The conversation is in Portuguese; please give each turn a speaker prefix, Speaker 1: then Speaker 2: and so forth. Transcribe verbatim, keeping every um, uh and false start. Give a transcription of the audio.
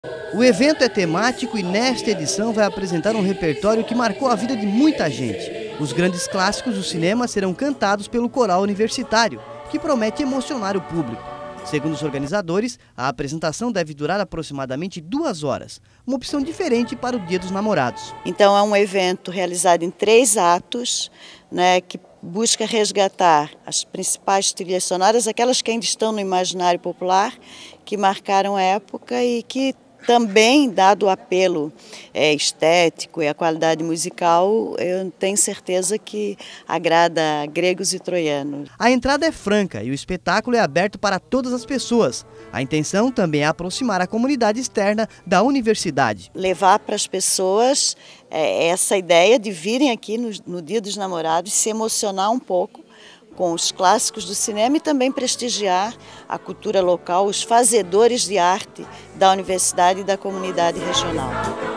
Speaker 1: O evento é temático e nesta edição vai apresentar um repertório que marcou a vida de muita gente. Os grandes clássicos do cinema serão cantados pelo coral universitário, que promete emocionar o público. Segundo os organizadores, a apresentação deve durar aproximadamente duas horas, uma opção diferente para o Dia dos Namorados.
Speaker 2: Então é um evento realizado em três atos, né, que busca resgatar as principais trilhas sonoras, aquelas que ainda estão no imaginário popular, que marcaram a época e que também, dado o apelo é, estético e a qualidade musical, eu tenho certeza que agrada gregos e troianos.
Speaker 1: A entrada é franca e o espetáculo é aberto para todas as pessoas. A intenção também é aproximar a comunidade externa da universidade.
Speaker 2: Levar para as pessoas é, essa ideia de virem aqui no, no Dia dos Namorados, se emocionar um pouco com os clássicos do cinema e também prestigiar a cultura local, os fazedores de arte da universidade e da comunidade regional.